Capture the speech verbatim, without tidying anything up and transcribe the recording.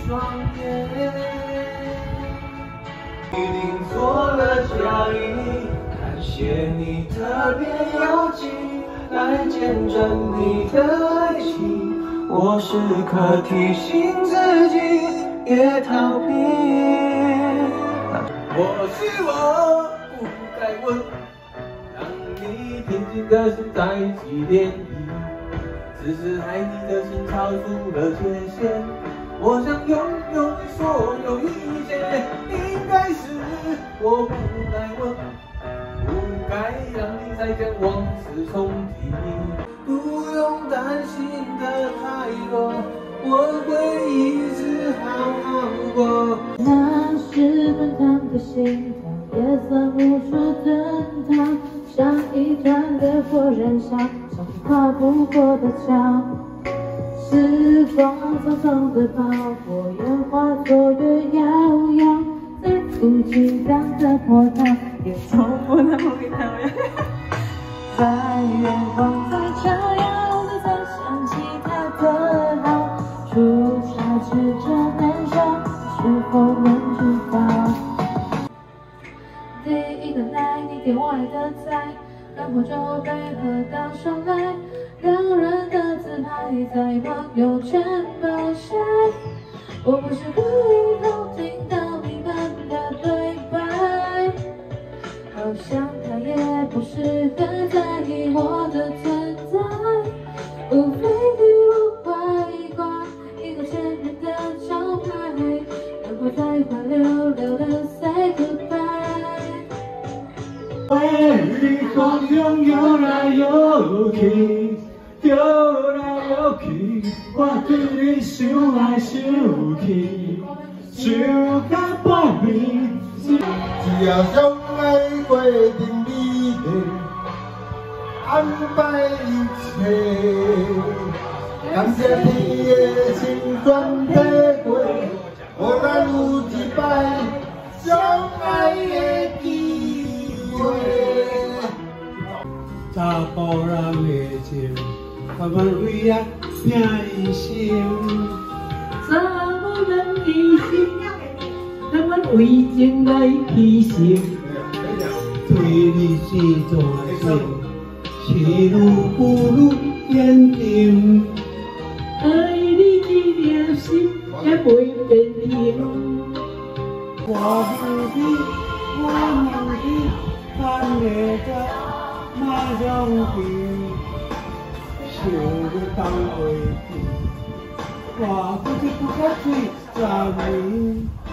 双眼。一定错了脚印，感谢你特别邀请来见证你的爱情。我时刻提醒自己，别逃避。我是我，不该问，让你平静的心再起涟漪。只是爱你的心超出了界限，我想拥有你所有一切。应该是我不该问，不该让你再将往事重提。不用担心的太多，我会一直好好过。 那是奔腾的心跳，也算无数登堂，像一团烈火燃烧，像跨不过的桥。时光匆匆地跑过，烟花作月遥遥，在不激荡的波涛，也从不能回头。在远方，在照耀的，再想起他的好，初夏之这年少，是否能知道？第一个来，你点我爱的菜，然后就被喝到上来。两人的自拍在朋友圈爆晒，我不是故意偷听到你们的对白，好像他也不是很在意我的存在，无非替我挂一挂一个前任的招牌，然后再滑溜溜的 say goodbye。 为你风中游来游去。游来游去，我对你想来想去，想到半暝。只要相爱决定你的安排一切，感谢你的心酸体会，让咱有一摆相爱的机会。查甫人的情。我们为爱拼一生， 查某人的心，我们为情来牺牲。 对你是大情，是愈不愈坚定。 爱你一颗心也袂变形。 我是你，我是你，咱会在马上见。想要当回去，我不知不觉醉十年。